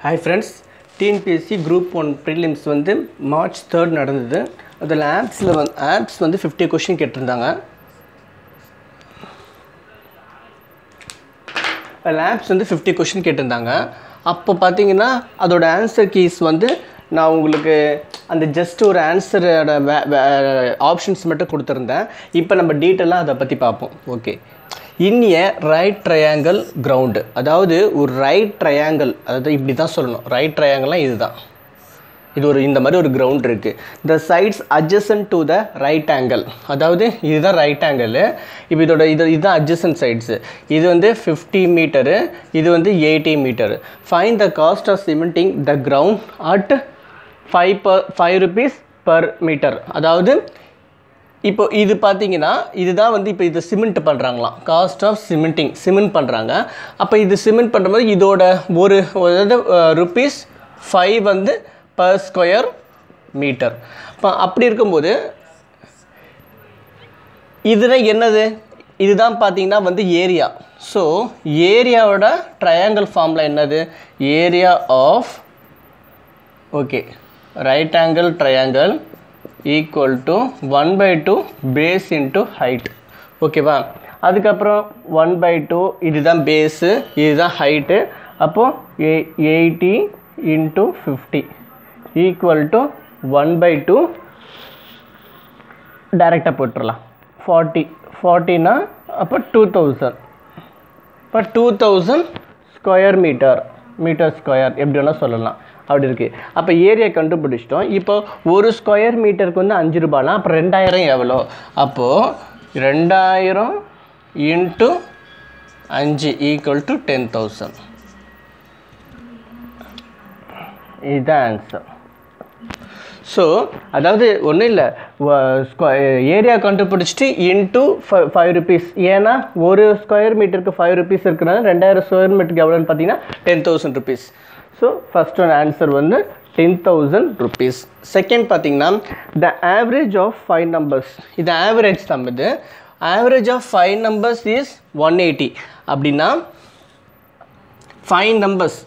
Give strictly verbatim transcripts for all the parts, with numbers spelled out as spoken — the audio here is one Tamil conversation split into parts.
Hi friends, T N P S C Group one Prelims வந்து March third நடந்தது. அதில் ஆப்ஸில் வந்து ஆப்ஸ் வந்து fifty கொஷின் கேட்டிருந்தாங்க. அதில் ஆப்ஸ் வந்து fifty கொஷின் கேட்டிருந்தாங்க. அப்போ பார்த்தீங்கன்னா அதோட ஆன்சர் கீஸ் வந்து நான் உங்களுக்கு அந்த ஜஸ்ட் ஒரு ஆன்சரோட ஆப்ஷன்ஸ் மட்டும் கொடுத்துருந்தேன். இப்போ நம்ம டீட்டெயிலாக அதை பற்றி பார்ப்போம். Okay, in a right triangle ground, அதாவது ஒரு ரைட் ட்ரையாங்கிள், அதாவது இப்படி தான் சொல்லணும். ரைட் ட்ரையாங்கிள்லாம் இது தான், இது ஒரு இந்த மாதிரி ஒரு கிரவுண்ட் இருக்குது. The sides adjacent to the right angle, அதாவது இதுதான் ரைட் ஆங்கிள். இப்போ இதோட இது இதுதான் அட்ஜசன்ட் சைட்ஸு. இது வந்து ஃபிஃப்டி மீட்டரு, இது வந்து eighty metre. Find the cost of cementing the ground at five per five rupees per metre. அதாவது இப்போ இது பார்த்தீங்கன்னா இதுதான் வந்து இப்போ இது சிமெண்ட் பண்ணுறாங்களாம். காஸ்ட் ஆஃப் சிமெண்டிங், சிமெண்ட் பண்ணுறாங்க. அப்போ இது சிமெண்ட் பண்ணும்போது இதோட ஒரு அதாவது ருபீஸ் ஃபைவ் வந்து பர் ஸ்கொயர் மீட்டர். இப்போ அப்படி இருக்கும்போது இதில் என்னது, இதுதான் பார்த்தீங்கன்னா வந்து ஏரியா. ஸோ ஏரியாவோட ட்ரையாங்கிள் ஃபார்மில் என்னது, area of okay right angle triangle equal to one by two base into height. ஓகேவா, அதுக்கப்புறம் ஒன் பை டூ இதுதான் பேஸு, இதுதான் ஹைட்டு. அப்போது eighty into fifty equal to one by two டைரெக்டாக போட்டுடலாம். ஃபார்ட்டி ஃபார்ட்டினா அப்போ டூ தௌசண்ட் இப்போ two thousand square metre metre square எப்படி வேணால் சொல்லலாம். அப்படி இருக்குது. அப்போ ஏரியா கண்டுபிடிச்சிட்டோம். இப்போ ஒரு ஸ்கொயர் மீட்டருக்கு வந்து அஞ்சு ரூபானா அப்போ ரெண்டாயிரம் எவ்வளோ, அப்போது ரெண்டாயிரம் இன்ட்டு அஞ்சு ஈக்குவல் டு டென் தௌசண்ட். இதுதான் ஆன்சர். ஸோ அதாவது ஒன்றும் இல்லை, ஏரியா கண்டுபிடிச்சிட்டு இன்ட்டு ஃபைவ் ருபீஸ். ஏன்னா ஒரு ஸ்கொயர் மீட்டருக்கு ஃபைவ் ருபீஸ் இருக்கிறனால ரெண்டாயிரம் ஸ்கொயர் மீட்டருக்கு எவ்வளோன்னு பார்த்தீங்கன்னா ten thousand rupees. So first one answer வந்து டென் தௌசண்ட் ருபீஸ். செகண்ட் பார்த்தீங்கன்னா the average of five numbers. இது ஆவரேஜ் தான். இது average of five numbers is one eighty. அப்படின்னா ஃபைவ் நம்பர்ஸ்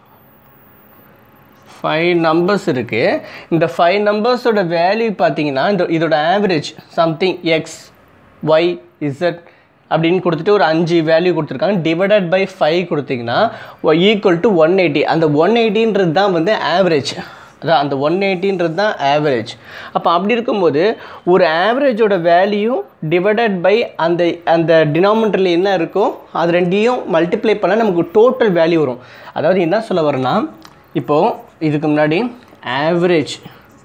ஃபைவ் நம்பர்ஸ் இருக்குது. இந்த ஃபைவ் நம்பர்ஸோட வேல்யூ பார்த்தீங்கன்னா இந்த இதோட average something X Y Z அப்படின்னு கொடுத்துட்டு ஒரு அஞ்சு வேல்யூ கொடுத்துருக்காங்க. டிவைடட் பை ஃபைவ் கொடுத்தீங்கன்னா ஈக்குவல் டு ஒன் எயிட்டி. அந்த ஒன் எயிட்டின்றது தான் வந்து ஆவரேஜ். அதான் அந்த ஒன் எயிட்டின்றது தான் ஆவரேஜ். அப்போ அப்படி இருக்கும்போது ஒரு ஆவரேஜோட வேல்யூ டிவைடட் பை அந்த அந்த டினாமினேட்டரில் என்ன இருக்கோ அது ரெண்டையும் மல்டிப்ளை பண்ணால் நமக்கு டோட்டல் வேல்யூ வரும். அதாவது என்ன சொல்ல வரேன்னா, இப்போது இதுக்கு முன்னாடி ஆவரேஜ்,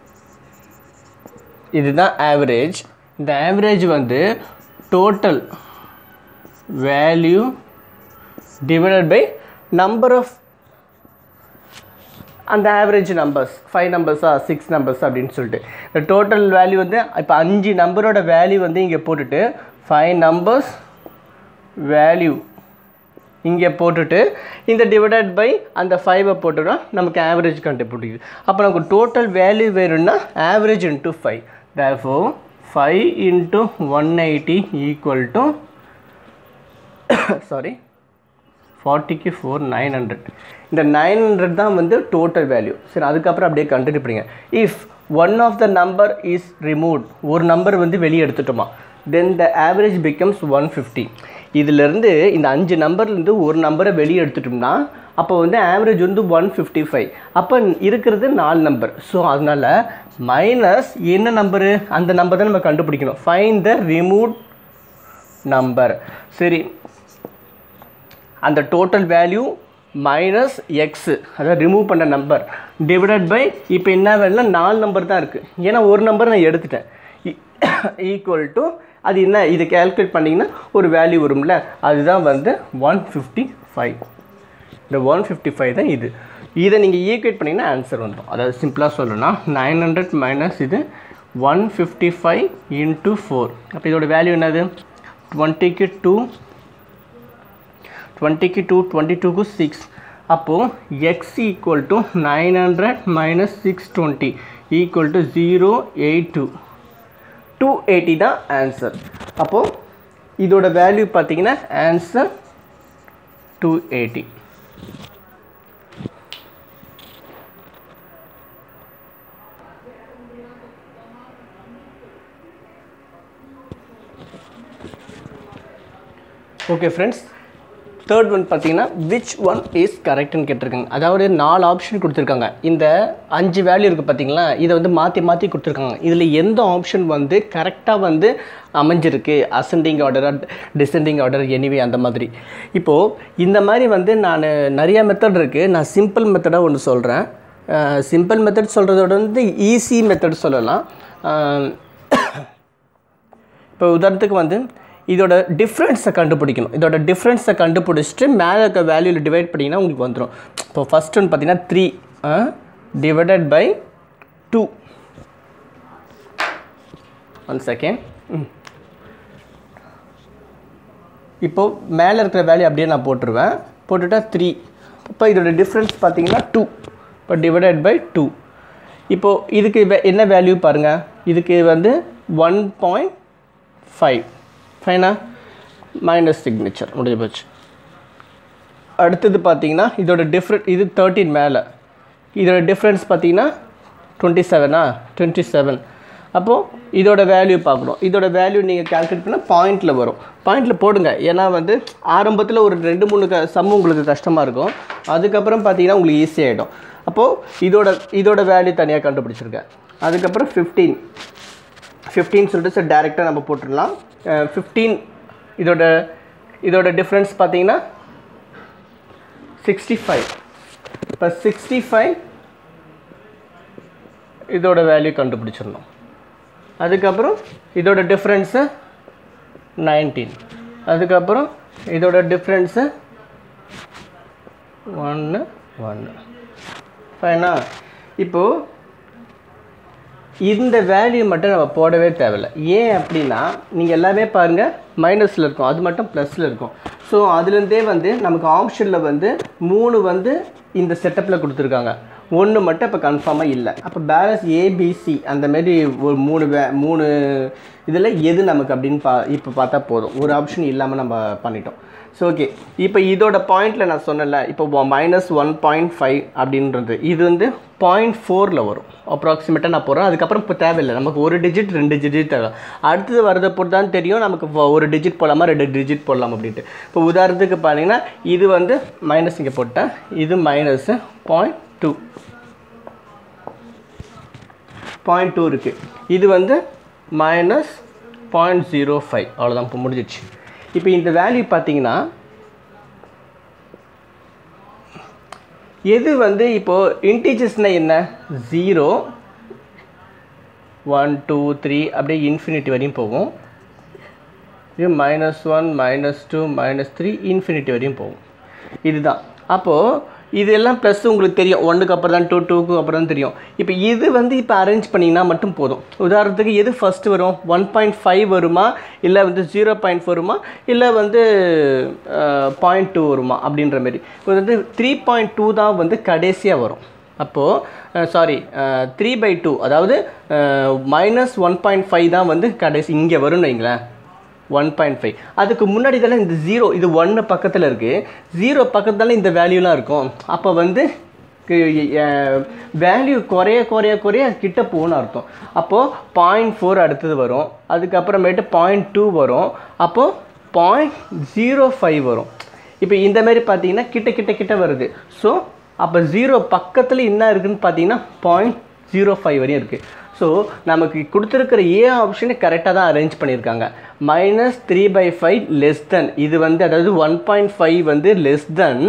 இதுதான் ஆவரேஜ். இந்த ஆவரேஜ் வந்து total value divided by number of அந்த ஆவரேஜ் நம்பர்ஸ், ஃபைவ் நம்பர்ஸா சிக்ஸ் நம்பர்ஸ் அப்படின்னு சொல்லிட்டு இந்த டோட்டல் வேல்யூ வந்து இப்போ அஞ்சு நம்பரோட வேல்யூ வந்து இங்கே போட்டுட்டு ஃபைவ் நம்பர்ஸ் வேல்யூ இங்கே போட்டுட்டு இந்த டிவைடட் பை அந்த ஃபைவை போட்டோன்னா நமக்கு ஆவரேஜ் கண்டுபிடிக்குது. அப்போ நமக்கு டோட்டல் வேல்யூ வேணும்னா average into five. Therefore five into one eighty equal to sorry ஃபார்ட்டிக்கு ஃபோர் நைன் ஹண்ட்ரட். இந்த நைன் ஹண்ட்ரட் தான் வந்து டோட்டல் வேல்யூ. சரி, அதுக்கப்புறம் அப்படியே கண்டினியூ பண்ணிங்க. If one of the number is removed, ஒரு நம்பர் வந்து வெளியே எடுத்துட்டோமா, then the average becomes one fifty. இதிலேருந்து இந்த அஞ்சு நம்பர்லேருந்து ஒரு நம்பரை வெளியே எடுத்துட்டோம்னா அப்போ வந்து ஆவரேஜ் வந்து ஒன் ஃபிஃப்டி ஃபைவ். அப்போ இருக்கிறது நாலு நம்பர். ஸோ அதனால் மைனஸ் என்ன நம்பரு, அந்த நம்பர் தான் நம்ம கண்டுபிடிக்கணும். Find the remove number. சரி, அந்த டோட்டல் வேல்யூ மைனஸ் எக்ஸு, அதாவது ரிமூவ் பண்ண நம்பர் டிவைடட் பை இப்போ என்ன வேணும்னா நாலு நம்பர் தான் இருக்குது. ஏன்னா ஒரு நம்பர் நான் எடுத்துட்டேன். ஈக்குவல் டு அது என்ன, இது கேல்குலேட் பண்ணிங்கன்னா ஒரு வேல்யூ வரும்ல, அதுதான் வந்து ஒன் ஃபிஃப்டி ஃபைவ். இந்த ஒன் ஃபிஃப்டி ஃபைவ் தான் இது. இதை நீங்கள் ஈக்குவேட் பண்ணிங்கன்னா ஆன்சர் வந்துடும். அதாவது சிம்பிளாக சொல்லணும்னா நைன் ஹண்ட்ரட் மைனஸ் இது one fifty five into four. அப்போ இதோட வேல்யூ என்னது, டுவெண்ட்டிக்கு டூ டுவெண்ட்டிக்கு டூ டுவெண்ட்டி டூக்கு சிக்ஸ். அப்போது X equal to nine hundred minus six twenty equal to zero eight two two eighty தான் ஆன்சர். அப்போது இதோட வேல்யூ பார்த்தீங்கன்னா answer two eighty. Okay friends, third one பார்த்தீங்கன்னா விச் ஒன் இஸ் கரெக்ட்னு கேட்டிருக்காங்க. அதாவது நாலு ஆப்ஷன் கொடுத்துருக்காங்க. இந்த அஞ்சு வேல்யூ இருக்குது பார்த்தீங்களா, இதை வந்து மாற்றி மாற்றி கொடுத்துருக்காங்க. இதில் எந்த ஆப்ஷன் வந்து கரெக்டாக வந்து அமைஞ்சிருக்கு, ascending order, descending order, anyway அந்த மாதிரி. இப்போது இந்த மாதிரி வந்து நான் நிறையா மெத்தட் இருக்குது. நான் சிம்பிள் மெத்தடாக ஒன்று சொல்கிறேன். சிம்பிள் மெத்தட் சொல்கிறதோட வந்து ஈஸி மெத்தட் சொல்லலாம். இப்போ உதாரணத்துக்கு வந்து இதோட டிஃப்ரென்ஸை கண்டுபிடிக்கணும். இதோட டிஃப்ரென்ஸை கண்டுபிடிச்சிட்டு மேலே இருக்க வேல்யூவில் டிவைட் பண்ணிங்கன்னா உங்களுக்கு வந்துடும். இப்போ ஃபஸ்ட் ஒன்று பார்த்தீங்கன்னா three divided by two. One second. இப்போது மேலே இருக்கிற வேல்யூ அப்படியே நான் போட்டுருவேன். போட்டுட்டா த்ரீ. இப்போ இதோட டிஃப்ரென்ஸ் பார்த்தீங்கன்னா டூ. இப்போ டிவைடட் பை டூ. இப்போது இதுக்கு என்ன வேல்யூ பாருங்கள். இதுக்கு வந்து ஒன் பாயிண்ட் ஃபைவ். ஃபைனா மைனஸ் சிக்னேச்சர் முடிஞ்சு போச்சு. அடுத்தது பார்த்தீங்கன்னா இதோட டிஃப்ரெண்ட், இது தேர்ட்டின் மேலே, இதோட டிஃப்ரென்ஸ் பார்த்தீங்கன்னா டுவெண்ட்டி செவனா டுவெண்ட்டி செவன். அப்போது இதோட வேல்யூ பார்க்கணும். இதோட வேல்யூ நீங்கள் கால்குலேட் பண்ணால் பாயிண்டில் வரும். பாயிண்டில் போடுங்க. ஏன்னா வந்து ஆரம்பத்தில் ஒரு ரெண்டு மூணு க சம் உங்களுக்கு கஷ்டமாக இருக்கும். அதுக்கப்புறம் பார்த்தீங்கன்னா உங்களுக்கு ஈஸியாகிடும். அப்போது இதோட இதோட வேல்யூ தனியாக கண்டுபிடிச்சிருக்கேன். அதுக்கப்புறம் ஃபிஃப்டீன் ஃபிஃப்டீன் சொல்லிட்டு சார் டேரெக்டாக நம்ம போட்டுடலாம். ஃபிஃப்டீன் இதோட இதோட டிஃப்ரென்ஸ் பார்த்தீங்கன்னா சிக்ஸ்டி ஃபைவ். இப்போ சிக்ஸ்டி ஃபைவ் இதோட வேல்யூ கண்டுபிடிச்சிடணும். அதுக்கப்புறம் இதோட டிஃப்ரென்ஸு நைன்டீன். அதுக்கப்புறம் இதோட டிஃப்ரென்ஸு ஒன்று ஒன்று. ஃபைனா. இப்போது இந்த வேல்யூ மட்டும் நம்ம போடவே தேவையில்லை. ஏன் அப்படின்னா நீங்கள் எல்லாமே பாருங்கள் மைனஸில் இருக்கும், அது மட்டும் ப்ளஸில் இருக்கும். ஸோ அதுலேருந்தே வந்து நமக்கு ஆப்ஷனில் வந்து மூணு வந்து இந்த செட்டப்பில் கொடுத்துருக்காங்க, ஒன்று மட்டும் இப்போ கன்ஃபார்மாக இல்லை. அப்போ பேலன்ஸ் ஏபிசி அந்தமாரி ஒரு மூணு வே மூணு இதில் எது நமக்கு அப்படின்னு பா இப்போ பார்த்தா போதும். ஒரு ஆப்ஷன் இல்லாமல் நம்ம பண்ணிட்டோம். ஸோ ஓகே, இப்போ இதோட பாயிண்டில் நான் சொன்னல, இப்போ மைனஸ் ஒன் பாயிண்ட் ஃபைவ் அப்படின்றது இது வந்து பாயிண்ட் ஃபோரில் வரும் அப்ராக்சிமேட்டாக நான் போகிறேன். அதுக்கப்புறம் இப்போ தேவையில்லை, நமக்கு ஒரு டிஜிட் ரெண்டு டிஜிட் தேவை. அடுத்தது வரதை பொறுத்து தான் தெரியும் நமக்கு ஒரு டிஜிட் போடலாமா ரெண்டு டிஜிட் போடலாம் அப்படின்ட்டு. இப்போ உதாரணத்துக்கு பார்த்தீங்கன்னா இது வந்து மைனஸ் இங்கே போட்டேன், இது minus point two point two இருக்குது. இது வந்து மைனஸ் பாயிண்ட் ஜீரோ ஃபைவ். அவ்வளோதான், இப்போ முடிஞ்சிடுச்சு. இப்போ இந்த வேல்யூ பார்த்தீங்கன்னா எது வந்து இப்போது இன்டீஜர்ஸ்னால் என்ன, ஜீரோ ஒன் டூ த்ரீ அப்படியே இன்ஃபினிட்டி வரையும் போகும். இது minus one minus two minus three infinity வரையும் போகும். இதுதான். அப்போது இதெல்லாம் ப்ளஸ் உங்களுக்கு தெரியும், ஒன்றுக்கு அப்புறம் தான் டூ டூக்கு அப்புறம் தான் தெரியும். இப்போ இது வந்து இப்போ அரேஞ்ச் பண்ணிங்கன்னா மட்டும் போதும். உதாரணத்துக்கு எது ஃபஸ்ட்டு வரும், ஒன் பாயிண்ட் ஃபைவ் வருமா, இல்லை வந்து ஜீரோ பாயிண்ட் ஃபோர் வருமா, இல்லை வந்து பாயிண்ட் டூ வருமா அப்படின்ற மாரி. இப்போ வந்து த்ரீ பாயிண்ட் டூ தான் வந்து கடைசியாக வரும். அப்போது சாரி த்ரீ பை டூ அதாவது மைனஸ் ஒன் பாயிண்ட் ஃபைவ் தான் வந்து கடைசி இங்கே வரும்னு வைங்களேன். ஒன் பாயிண்ட் ஃபைவ் அதுக்கு முன்னாடி தானே இந்த ஜீரோ, இது ஒன்று பக்கத்தில் இருக்குது, ஜீரோ பக்கத்தில் இந்த வேல்யூலாம் இருக்கும். அப்போ வந்து வேல்யூ குறைய குறைய குறைய கிட்ட போகணும்னு அர்த்தம். அப்போது பாயிண்ட் ஃபோர் அடுத்தது வரும், அதுக்கப்புறமேட்டு பாயிண்ட் டூ வரும், அப்போது பாயிண்ட் ஜீரோ ஃபைவ் வரும். இப்போ இந்தமாரி பார்த்தீங்கன்னா கிட்ட கிட்ட கிட்ட வருது. ஸோ அப்போ ஜீரோ பக்கத்தில் என்ன இருக்குதுன்னு பார்த்தீங்கன்னா பாயிண்ட் ஜீரோ ஃபைவ் வரையும் இருக்குது. ஸோ நமக்கு கொடுத்துருக்கிற ஏ ஆப்ஷனை கரெக்டாக தான் அரேஞ்ச் பண்ணியிருக்காங்க. Minus three by five less than, இது வந்து அதாவது ஒன் பாயிண்ட் ஃபைவ் வந்து less than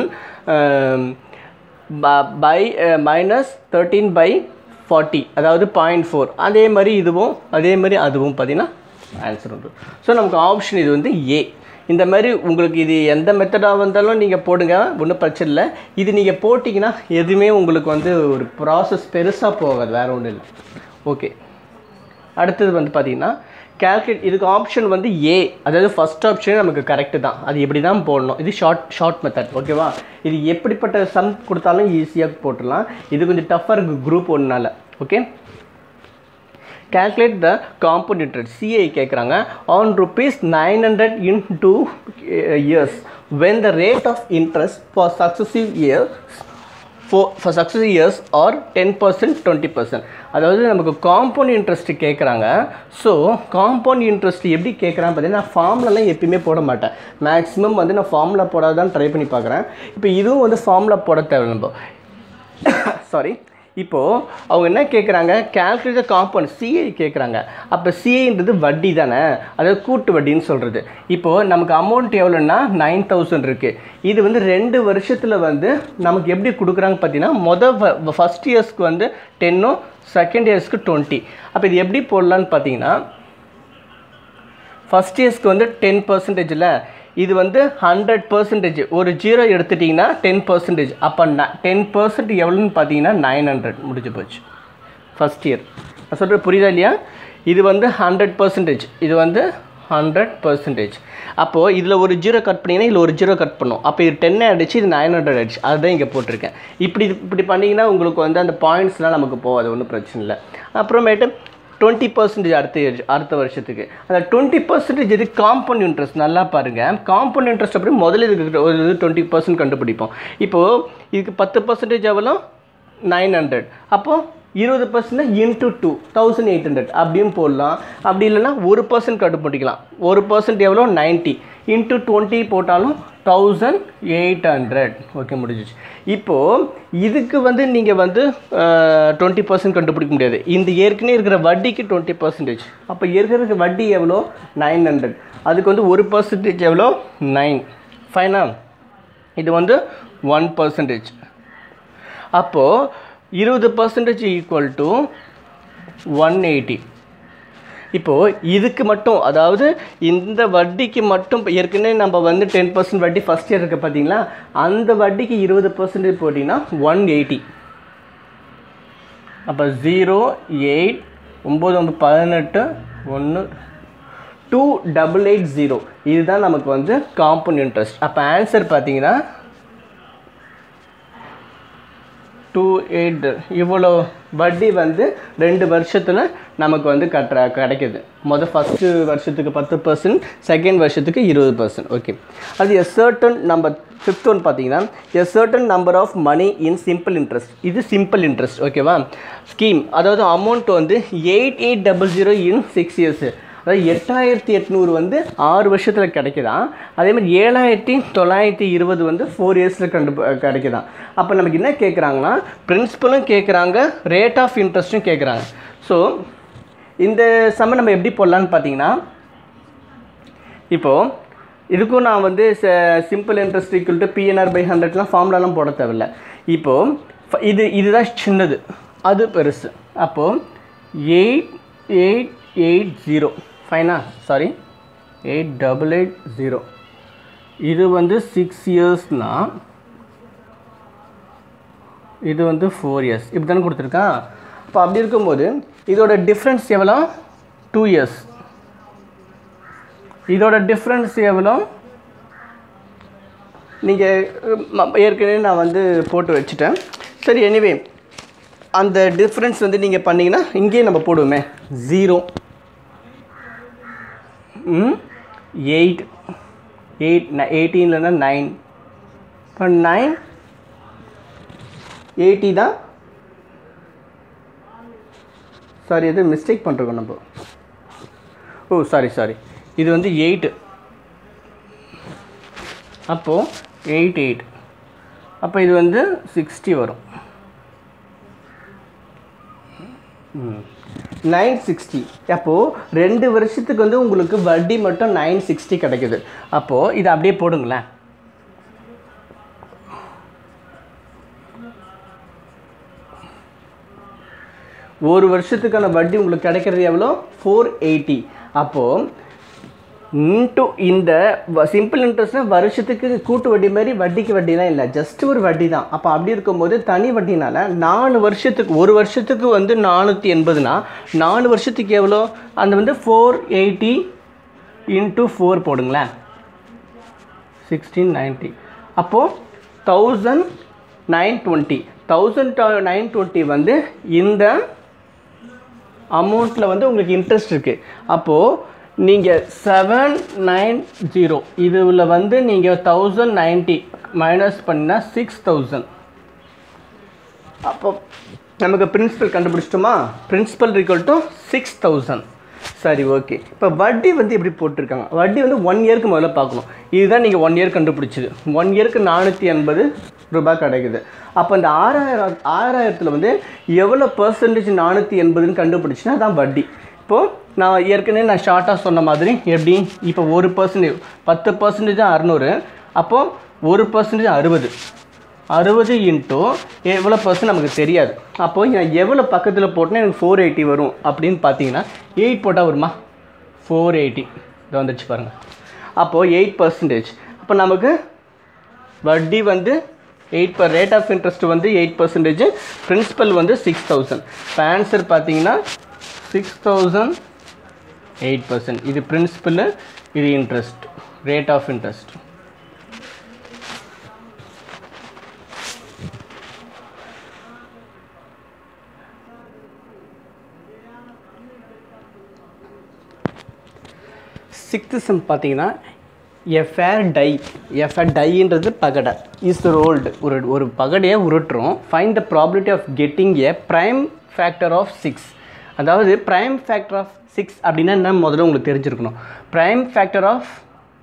by minus thirteen by forty அதாவது பாயிண்ட் ஃபோர். அதே மாதிரி இதுவும் அதே மாதிரி அதுவும் பார்த்தீங்கன்னா ஆன்சர் உண்டு. ஸோ நமக்கு ஆப்ஷன் இது வந்து ஏ. இந்த மாதிரி உங்களுக்கு இது எந்த மெத்தடாக வந்தாலும் நீங்கள் போடுங்க, ஒன்றும் பிரச்சனை இல்லை. இது நீங்கள் போட்டிங்கன்னா எதுவுமே உங்களுக்கு வந்து ஒரு ப்ராசஸ் பெருசாக போகாது, வேறு ஒன்றும் இல்லை. ஓகே, அடுத்தது வந்து பார்த்தீங்கன்னா கேல்குலேட். இதுக்கு ஆப்ஷன் வந்து ஏ, அதாவது ஃபஸ்ட் ஆப்ஷனே நமக்கு கரெக்டு தான், அது எப்படி தான் போடணும். இது ஷார்ட் ஷார்ட் மெத்தட். ஓகேவா, இது எப்படிப்பட்ட சம் கொடுத்தாலும் ஈஸியாக போட்டுடலாம். இது கொஞ்சம் டஃப்பாக இருக்குது குரூப் ஒன்றால். Okay, calculate the compound interest C I கேட்குறாங்க on rupees nine hundred in two uh, years when the rate of interest for successive years four for success years are ten percent twenty percent. அதாவது நமக்கு காம்பவுண்ட் இன்ட்ரெஸ்ட் கேட்குறாங்க. ஸோ காம்பவுண்ட் இன்ட்ரெஸ்ட் எப்படி கேட்குறான்னு பார்த்தீங்கன்னா நான் ஃபார்முலாலாம் எப்பயுமே போட மாட்டேன். மேக்ஸிமம் வந்து நான் ஃபார்முலா போடாதான் ட்ரை பண்ணி பார்க்குறேன். இப்போ இதுவும் வந்து ஃபார்முலா போட தேவை நம்ம சாரி. இப்போது அவங்க என்ன கேட்குறாங்க, கால்குலேட் காம்பவுண்ட் சிஐ கேட்குறாங்க. அப்போ சிஐன்றது வட்டி தானே, அதாவது கூட்டு வட்டின்னு சொல்கிறது. இப்போது நமக்கு அமௌண்ட் எவ்வளோன்னா நைன் தௌசண்ட் இருக்குது. இது வந்து ரெண்டு வருஷத்தில் வந்து நமக்கு எப்படி கொடுக்குறாங்க பார்த்தீங்கன்னா மொதல் ஃபஸ்ட் இயர்ஸ்க்கு வந்து டென்னும் செகண்ட் இயர்ஸ்க்கு டுவெண்ட்டி. அப்போ இது எப்படி போடலான்னு பார்த்தீங்கன்னா ஃபஸ்ட் இயர்ஸ்க்கு வந்து டென் பர்சன்டேஜில் இது வந்து ஹண்ட்ரட் பர்சன்டேஜ், ஒரு ஜீரோ எடுத்துட்டிங்கன்னா டென் பர்சன்டேஜ். அப்போ ந டென் பர்சன்ட் எவ்வளோன்னு பார்த்தீங்கன்னா நைன் ஹண்ட்ரட் முடிஞ்சு போச்சு ஃபஸ்ட் இயர். நான் சொல்கிறது புரியுதா இல்லையா? இது வந்து ஹண்ட்ரட் பர்சன்டேஜ், இது வந்து ஹண்ட்ரட் பர்சன்டேஜ். அப்போது இதில் ஒரு ஜீரோ கட் பண்ணிங்கன்னா இதில் ஒரு ஜீரோ கட் பண்ணும். அப்போ இது டென் ஆகிடுச்சு, இது நைன் ஹண்ட்ரட் ஆகிடுச்சு. அதுதான் இங்கே போட்டிருக்கேன். இப்படி இப்படி பண்ணிங்கன்னா உங்களுக்கு வந்து அந்த பாயிண்ட்ஸ்லாம் நமக்கு போகாது, ஒன்றும் பிரச்சனை இல்லை. அப்புறமேட்டு டுவெண்ட்டி பர்சன்டேஜ் அடுத்த அடுத்த வருஷத்துக்கு அந்த டுவெண்ட்டி பர்சன்டேஜ் இது காம்பவுண்ட் இன்ட்ரெஸ்ட். நல்லா பாருங்கள், காம்பவுண்ட் இன்ட்ரெஸ்ட் அப்படி முதல்ல இதுக்கு ஒரு இது டுவெண்ட்டி பர்சன்ட் கண்டுபிடிப்போம். இப்போது இதுக்கு பத்து பர்சன்டேஜ் எவ்வளோ நைன் ஹண்ட்ரட். அப்போது இருபது percent into two thousand eight hundred அப்படியும் போடலாம். அப்படி இல்லைன்னா ஒரு பர்சன்ட் கண்டுபிடிக்கலாம். ஒரு பர்சன்ட் எவ்வளோ நைன்ட்டி இன்ட்டு டுவெண்ட்டி போட்டாலும் தௌசண்ட் எயிட் ஹண்ட்ரட். ஓகே முடிஞ்சிச்சு. இப்போது இதுக்கு வந்து நீங்கள் வந்து டுவெண்ட்டி பர்சன்ட் கண்டுபிடிக்க முடியாது. இந்த ஏற்கனவே இருக்கிற வட்டிக்கு டுவெண்ட்டி பர்சன்டேஜ். அப்போ ஏற்கனவே வட்டி எவ்வளோ நைன் ஹண்ட்ரட். அதுக்கு வந்து ஒரு பர்சன்டேஜ் எவ்வளோ நைன். ஃபைனா இது வந்து ஒன் பர்சன்டேஜ். அப்போது இருபது percentage equal to one eighty. இப்போது இதுக்கு மட்டும், அதாவது இந்த வட்டிக்கு மட்டும் ஏற்கனவே நம்ம வந்து டென் பர்சன்ட் வட்டி ஃபஸ்ட் இயர் இருக்குது பார்த்தீங்களா, அந்த வட்டிக்கு இருபது பர்சன்டேஜ் போட்டிங்கன்னா ஒன் எயிட்டி. அப்போ ஜீரோ எயிட் ஒம்பது ஒம்பது பதினெட்டு ஒன்று டூ டபுள் எயிட் ஜீரோ. இதுதான் நமக்கு வந்து காம்பவுண்ட் இன்ட்ரெஸ்ட். அப்போ ஆன்சர் பார்த்தீங்கன்னா டூ எயிட். இவ்வளோ வட்டி வந்து ரெண்டு வருஷத்தில் நமக்கு வந்து கட்டுற கிடைக்கிது. மொதல் ஃபஸ்ட்டு வருஷத்துக்கு பத்து பர்சன்ட், செகண்ட் வருஷத்துக்கு இருபது பர்சன்ட். ஓகே, அது a certain number. Fifth one பார்த்தீங்கன்னா a certain number of money in simple interest. இது சிம்பிள் இன்ட்ரெஸ்ட். ஓகேவா? ஸ்கீம், அதாவது அமௌண்ட் வந்து eight eight double zero in six years. அதாவது எட்டாயிரத்தி எட்நூறு வந்து ஆறு வருஷத்தில் கிடைக்குதான். அதேமாதிரி ஏழாயிரத்தி தொள்ளாயிரத்தி இருபது வந்து ஃபோர் இயர்ஸில் கண்டு கிடைக்குதான். அப்போ நமக்கு என்ன கேட்குறாங்கன்னா பிரின்சிபலும் கேட்குறாங்க, ரேட் ஆஃப் இன்ட்ரெஸ்ட்டும் கேட்குறாங்க. ஸோ இந்த சம்ம நம்ம எப்படி போடலான்னு பார்த்தீங்கன்னா, இப்போது இதுக்கும் நான் வந்து simple interest equal to PNR by ஹண்ட்ரட்லாம் ஃபார்முலாலாம் போட தேவையில்லை. இப்போது இது இதுதான் சின்னது, அது பெருசு. அப்போது எயிட் எயிட் எயிட் ஜீரோ ஃபைனா sorry eight double eight zero. இது வந்து சிக்ஸ் இயர்ஸ்னால் இது வந்து ஃபோர் இயர்ஸ் இப்படி தானே கொடுத்துருக்கான். இப்போ அப்படி இருக்கும்போது இதோட டிஃப்ரென்ஸ் எவ்வளோ டூ இயர்ஸ். இதோட டிஃப்ரென்ஸ் எவ்வளோ நீங்கள் ஏற்கனவே நான் வந்து போட்டு வச்சுட்டேன். சரி, எனிவே அந்த டிஃப்ரென்ஸ் வந்து நீங்கள் பண்ணிங்கன்னா இங்கேயே நம்ம போடுவோமே ஜீரோ எயிட் எயிட் எயிட்டீன்லன்னா நைன். இப்போ நைன் எயிட்டி தான். சாரி, எது மிஸ்டேக் பண்ணுறோம் நம்ம. ஓ சாரி சாரி இது வந்து எயிட்டு. அப்போது எயிட் எயிட் அப்போ இது வந்து சிக்ஸ்டி வரும். Nine sixty. அப்போது ரெண்டு வருஷத்துக்கு வந்து உங்களுக்கு வட்டி மட்டும் நைன் சிக்ஸ்டி கிடைக்குது. அப்போது இதை அப்படியே போடுங்களேன். ஒரு வருஷத்துக்கான வட்டி உங்களுக்கு கிடைக்கிறது எவ்வளோ ஃபோர் எயிட்டி. அப்போது இன்ட்டு இந்த சிம்பிள் இன்ட்ரெஸ்ட்னால் வருஷத்துக்கு கூட்டு வட்டி மாதிரி வட்டிக்கு வட்டிலாம் இல்லை, ஜஸ்ட் ஒரு வட்டி தான். அப்போ அப்படி இருக்கும்போது தனி வட்டினால் நாலு வருஷத்துக்கு ஒரு வருஷத்துக்கு வந்து நானூற்றி எண்பதுனா நாலு வருஷத்துக்கு எவ்வளோ அந்த வந்து ஃபோர் எயிட்டி இன்ட்டு ஃபோர் போடுங்களேன், சிக்ஸ்டீன் நைன்ட்டி. அப்போது thousand nine twenty thousand nine twenty வந்து இந்த அமௌண்ட்டில் வந்து உங்களுக்கு இன்ட்ரெஸ்ட் இருக்குது. அப்போது நீங்கள் செவன் நைன் ஜீரோ இதில் வந்து நீங்கள் தௌசண்ட் நைன்ட்டி மைனஸ் பண்ணினா சிக்ஸ் தௌசண்ட் அப்போ நமக்கு பிரின்சிபல் கண்டுபிடிச்சிட்டோமா? Principal equal to six thousand. சரி, ஓகே. இப்போ வட்டி வந்து எப்படி போட்டிருக்காங்க? வட்டி வந்து ஒன் இயருக்கு முதல்ல பார்க்கணும். இதுதான் நீங்கள் ஒன் இயர் கண்டுபிடிச்சது. ஒன் இயருக்கு நானூற்றி எண்பது ரூபாய் கிடைக்குது. அப்போ இந்த ஆறாயிரம் ஆறாயிரத்தில் வந்து எவ்வளோ பர்சன்டேஜ் நானூற்றி எண்பதுன்னு கண்டுபிடிச்சின்னா அதான் வட்டி. இப்போது நான் ஏற்கனவே நான் ஷார்ட்டாக சொன்ன மாதிரி எப்படி, இப்போ ஒரு பர்சன்டேஜ் பத்து பர்சன்டேஜ் தான் அறநூறு. அப்போது ஒரு பர்சன்டேஜ் அறுபது அறுபது இன்ட்டு எவ்வளோ பர்சன்ட் நமக்கு தெரியாது. அப்போது நான் எவ்வளோ பக்கத்தில் போட்டேன்னா எனக்கு ஃபோர் எயிட்டி வரும் அப்படின்னு பார்த்தீங்கன்னா எயிட் போட்டால் வருமா? ஃபோர் எயிட்டி இதை வந்துடுச்சு பாருங்கள். அப்போது எயிட் பர்சன்டேஜ். அப்போ நமக்கு வட்டி வந்து eight per rate of interest வந்து எயிட் பர்சன்டேஜ், பிரின்சிபல் வந்து சிக்ஸ் தௌசண்ட். இப்போ ஆன்சர் பார்த்தீங்கன்னா சிக்ஸ் தௌசண்ட் எயிட் பர்சன்ட். இது பிரின்சிபல், இது interest, rate of interest. Sixth sum பார்த்தீங்கன்னா a fair die a fair டைன்றது பகடை இஸ் ரோல்டு. ஒரு ஒரு பகடையை உருட்டுறோம். Find the probability of getting a prime factor of six. அதாவது ப்ரைம் ஃபேக்டர் ஆஃப் சிக்ஸ் அப்படின்னா என்ன முதல்ல உங்களுக்கு தெரிஞ்சிருக்கணும். ப்ரைம் ஃபேக்டர் ஆஃப்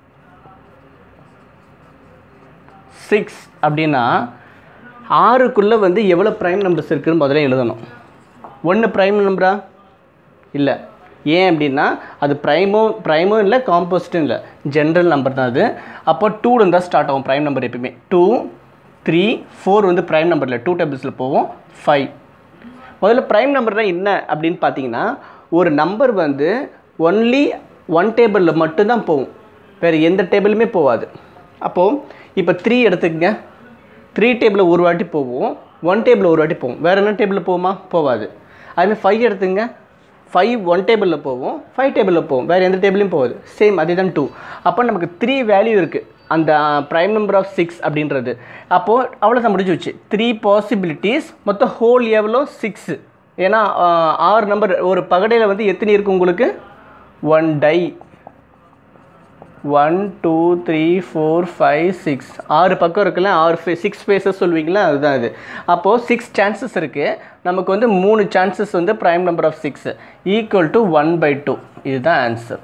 சிக்ஸ் அப்படின்னா ஆறுக்குள்ளே வந்து எவ்வளோ ப்ரைம் நம்பர்ஸ் இருக்குதுன்னு முதல்ல எழுதணும். ஒன்று ப்ரைம் நம்பரா? இல்லை. ஏன் அப்படின்னா அது ப்ரைமும் ப்ரைமும் இல்லை, காம்போசிட்டும் இல்லை, ஜென்ரல் நம்பர் தான் அது. அப்போ டூவில் தான் ஸ்டார்ட் ஆகும் ப்ரைம் நம்பர் எப்பயுமே. டூ த்ரீ ஃபோர் வந்து ப்ரைம் நம்பரில் டூ டேபிள்ஸில் போவோம். ஃபைவ் முதல்ல ப்ரைம் நம்பர் தான் என்ன அப்படின்னு பார்த்தீங்கன்னா ஒரு நம்பர் வந்து ஒன்லி ஒன் டேபிளில் மட்டும்தான் போகும், வேறு எந்த டேபிளுமே போகாது. அப்போது இப்போ த்ரீ எடுத்துக்கங்க. த்ரீ டேபிளில் ஒரு வாட்டி போவோம், ஒன் டேபிளில் ஒரு வாட்டி போவோம், வேறு என்ன டேபிளில் போகுமா? போகாது. அதுமாதிரி ஃபைவ் எடுத்துங்க. ஃபைவ் ஒன் டேபிளில் போவோம், ஃபைவ் டேபிளில் போவோம், வேறு எந்த டேபிளையும் போகுது. சேம் அதே தான் டூ. அப்போ நமக்கு த்ரீ வேல்யூ இருக்குது அந்த ப்ரைம் நம்பர் ஆஃப் சிக்ஸ் அப்படின்றது. அப்போது அவ்வளோதான் முடிஞ்சு வச்சு. த்ரீ பாசிபிலிட்டிஸ், மொத்தம் ஹோல் எவ்வளோ? சிக்ஸு. ஏன்னா ஆறு நம்பர் ஒரு பகடையில் வந்து எத்தனை இருக்குது உங்களுக்கு? One die, one two three four five six, ஆறு பக்கம் இருக்குல்ல, ஆறு ஃபே சிக்ஸ் ஃபேஸஸ் சொல்லுவீங்களா, அதுதான் இது. அப்போது சிக்ஸ் சான்சஸ் இருக்குது. நமக்கு வந்து மூணு சான்சஸ் வந்து prime number of six equal to one by two. இதுதான் ஆன்சர்.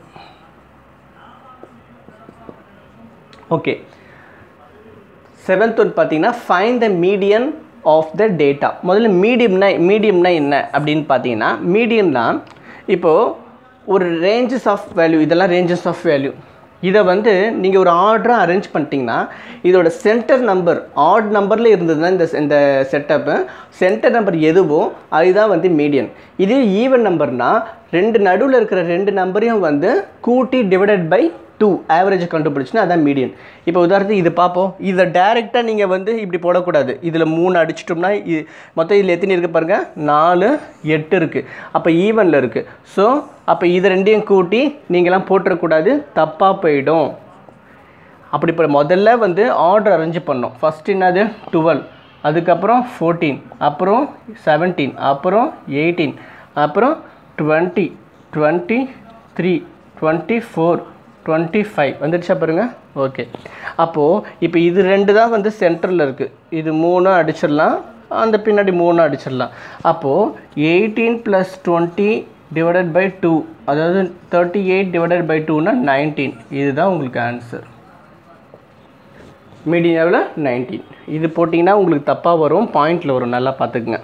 ஓகே. செவன்த் ஒன் பார்த்தீங்கன்னா find the median of the data. முதல்ல மீடியம்னா மீடியம்னா என்ன அப்படின்னு பார்த்தீங்கன்னா மீடியம்னா இப்போது ஒரு ரேஞ்சஸ் ஆஃப் வேல்யூ, இதெல்லாம் ரேஞ்சஸ் ஆஃப் வேல்யூ. இதை வந்து நீங்கள் ஒரு ஆர்டராக அரேஞ்ச் பண்ணிட்டீங்கன்னா இதோட சென்டர் நம்பர் ஆட் நம்பரில் இருந்ததுன்னா இந்த இந்த செட்டப்பு சென்டர் நம்பர் எதுவோ அதுதான் வந்து மீடியன். இது ஈவன் நம்பர்னால் ரெண்டு நடுவில் இருக்கிற ரெண்டு நம்பரையும் வந்து கூட்டி டிவைடட் பை டூ ஆவரேஜ் கண்டுபிடிச்சுன்னா அதான் மீடியன். இப்போ உதாரணத்துக்கு இது பார்ப்போம். இதை டேரெக்டாக நீங்கள் வந்து இப்படி போடக்கூடாது. இதில் மூணு அடிச்சிட்டோம்னா இது மொத்தம் இதில் எத்தனை இருக்குது பாருங்கள், நாலு எட்டு இருக்குது. அப்போ ஈவனில் இருக்குது. ஸோ அப்போ இது ரெண்டையும் கூட்டி நீங்களாம் போட்டுறக்கூடாது, தப்பாக போயிடும். அப்படி இப்போ முதல்ல வந்து ஆர்டர் அரேஞ்ச் பண்ணோம். ஃபஸ்ட் என்னது டுவெல், அதுக்கப்புறம் ஃபோர்டீன், அப்புறம் செவன்டீன், அப்புறம் எயிட்டீன், அப்புறம் twenty, twenty three, twenty four, twenty five வந்துடுச்சா பாருங்கள். ஓகே. அப்போது இப்போ இது ரெண்டு தான் வந்து சென்டரில் இருக்குது. இது மூணு அடிச்சிடலாம், அந்த பின்னாடி மூணு அடிச்சிடலாம். அப்போது eighteen plus twenty divided by two, அதாவது தேர்ட்டி எயிட் டிவைடட் பை டூனா நைன்டீன். இதுதான் உங்களுக்கு ஆன்சர். மீடியம் எவ்வளோ? நைன்டீன். இது போட்டிங்கன்னா உங்களுக்கு தப்பாக வரும், பாயிண்டில் வரும், நல்லா பார்த்துக்குங்க.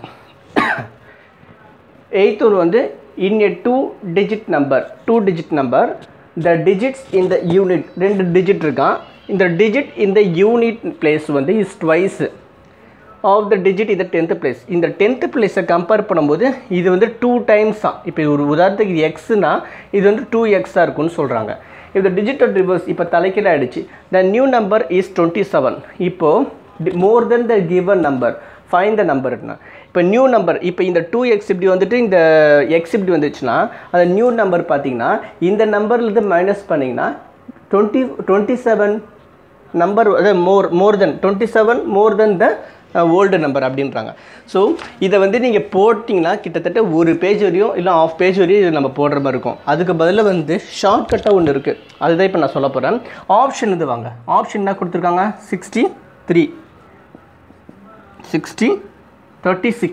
எயித் ஒரு வந்து in a two digit number two digit number the digits in the unit, ரெண்டு டிஜிட் இருக்கான். இந்த digit in the unit place வந்து is twice of the digit in the tenth place. இந்த tenth place கம்பேர் பண்ணும்போது இது வந்து டூ டைம்ஸ் தான். இப்போ ஒரு உதாரணத்துக்கு இது எக்ஸ்னா இது வந்து டூ எக்ஸாக இருக்குன்னு சொல்கிறாங்க. if the digit of reverse இப்போ தலைக்கீழ ஆகிடுச்சு. the new number is twenty-seven. இப்போது more than the given number find the number. இப்போ நியூ நம்பர், இப்போ இந்த டூ எக்ஸ் இப்படி வந்துட்டு இந்த எக்ஸ் இப்படி வந்துச்சுன்னா அந்த நியூ நம்பர் பார்த்தீங்கன்னா இந்த நம்பர்லேருந்து மைனஸ் பண்ணிங்கன்னா டுவெண்ட்டி டுவெண்ட்டி செவன் நம்பர், அதாவது more more than twenty seven more than the old number அப்படின்றாங்க. ஸோ இதை வந்து நீங்கள் போட்டிங்கன்னா கிட்டத்தட்ட ஒரு பேஜ் வரையும் இல்லை ஆஃப் பேஜ் வரையும் இது நம்ம போடுற மாதிரி இருக்கும். அதுக்கு பதிலாக வந்து ஷார்ட்கட்டாக ஒன்று இருக்குது, அதுதான் இப்போ நான் சொல்ல போகிறேன். ஆப்ஷன் இது வாங்க. ஆப்ஷன் என்ன கொடுத்துருக்காங்க? Sixty three sixty thirty-six,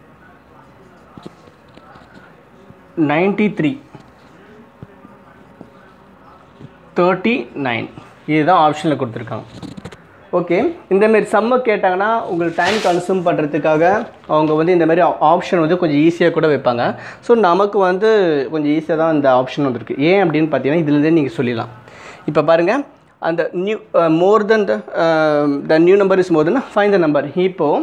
ninety-three, thirty-nine. இதுதான் ஆப்ஷனில் கொடுத்துருக்காங்க. ஓகே, இந்தமாரி சம்மை கேட்டாங்கன்னா உங்களுக்கு டைம் கன்சூம் பண்ணுறதுக்காக அவங்க வந்து இந்தமாரி ஆப்ஷன் வந்து கொஞ்சம் ஈஸியாக கூட வைப்பாங்க. ஸோ நமக்கு வந்து கொஞ்சம் ஈஸியாக தான் இந்த ஆப்ஷன் வந்துருக்கு. ஏன் அப்படின்னு பார்த்தீங்கன்னா இதுலேருந்தே நீங்கள் சொல்லிடலாம். இப்போ பாருங்கள், அந்த new more than the the new number is more than find the number. இப்போது